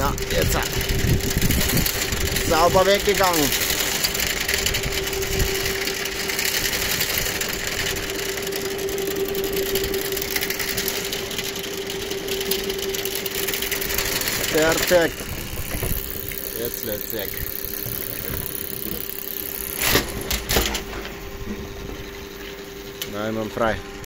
Na, jetzt. Sauber weggegangen. Perfekt. Jetzt wird's weg. Nein, man frei.